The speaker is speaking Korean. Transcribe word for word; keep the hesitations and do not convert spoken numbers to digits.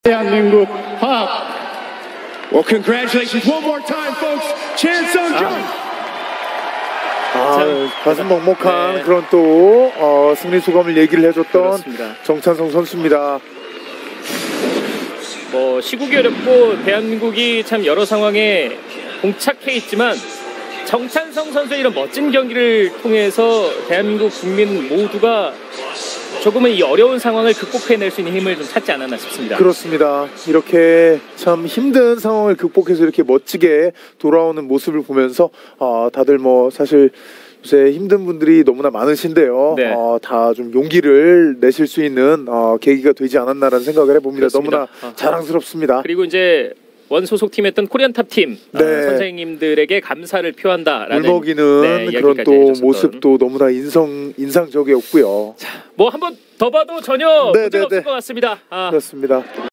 대한민국 화학. Well, congratulations one more time, folks. Chan Sung-jung. 아, 가슴 먹먹한 네. 그런 또 어, 승리 소감을 얘기를 해줬던 그렇습니다. 정찬성 선수입니다. 뭐 시국이 어렵고 대한민국이 참 여러 상황에 봉착해 있지만 정찬성 선수의 이런 멋진 경기를 통해서 대한민국 국민 모두가 조금은 이 어려운 상황을 극복해낼 수 있는 힘을 좀 찾지 않았나 싶습니다. 그렇습니다. 이렇게 참 힘든 상황을 극복해서 이렇게 멋지게 돌아오는 모습을 보면서 어, 다들 뭐 사실 요새 힘든 분들이 너무나 많으신데요. 네. 어, 다 좀 용기를 내실 수 있는 어, 계기가 되지 않았나라는 생각을 해봅니다. 그렇습니다. 너무나 어. 자랑스럽습니다. 그리고 이제 원 소속팀이었던 코리안탑팀 네. 어, 선생님들에게 감사를 표한다라는 울먹이는 네, 그런 이야기까지 또 해주셨던. 모습도 너무나 인성, 인상적이었고요. 뭐 한 번 더 봐도 전혀 네, 문제가 네, 없을 네. 것 같습니다. 아. 그렇습니다.